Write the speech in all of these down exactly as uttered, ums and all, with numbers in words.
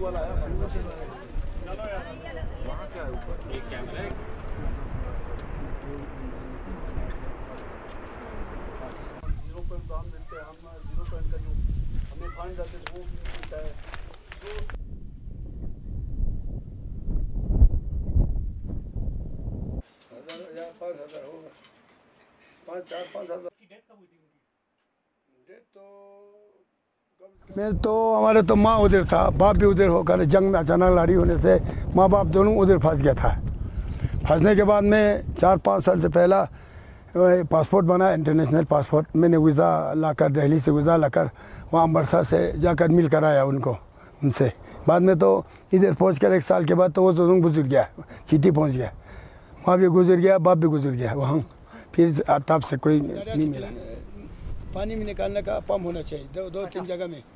वाला आया वहाँ क्या है ऊपर एक कैमरा है। जीरो पॉइंट तो हम मिलते हैं, हम जीरो पॉइंट का जो हमें फाइन जाते हैं वो मिलता है। हजार या पाँच हजार होगा, पाँच चार पाँच हजार। डेथ कब हुई थी उनकी? डेथ तो मैं तो हमारे तो माँ उधर था, बाप भी उधर होकर जंग में अचानक लड़ी होने से माँ बाप दोनों उधर फंस गया था। फंसने के बाद में चार पाँच साल से पहला पासपोर्ट बना, इंटरनेशनल पासपोर्ट। मैंने वीज़ा लाकर, दिल्ली से वीज़ा लाकर वहाँ अमृतसर से जाकर मिल कर आया उनको उनसे। बाद में तो इधर पहुँच कर एक साल के बाद तो वो दोनों गुजर गया, चीटी पहुँच गया, माँ भी गुजर गया, बाप भी गुजर गया वहाँ। फिर तब से कोई नहीं मिला। पानी में निकालने का पंप होना चाहिए दो दो तीन जगह में।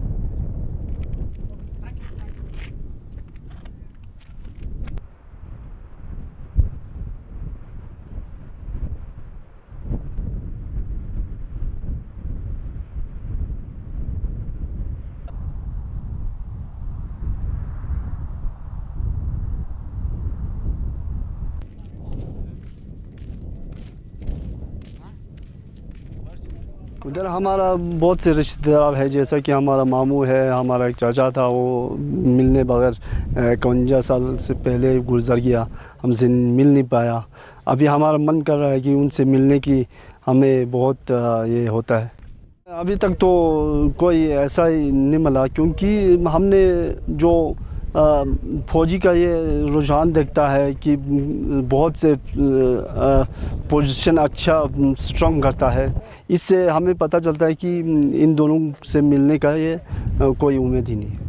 उधर हमारा बहुत से रिश्तेदार है, जैसा कि हमारा मामू है, हमारा एक चाचा था, वो मिलने बगैर इक्यावन साल से पहले गुजर गया, हमसे मिल नहीं पाया। अभी हमारा मन कर रहा है कि उनसे मिलने की हमें बहुत ये होता है। अभी तक तो कोई ऐसा ही नहीं मिला, क्योंकि हमने जो फौजी का ये रुझान देखता है कि बहुत से पोजीशन अच्छा स्ट्रॉन्ग करता है। इससे हमें पता चलता है कि इन दोनों से मिलने का ये कोई उम्मीद ही नहीं है।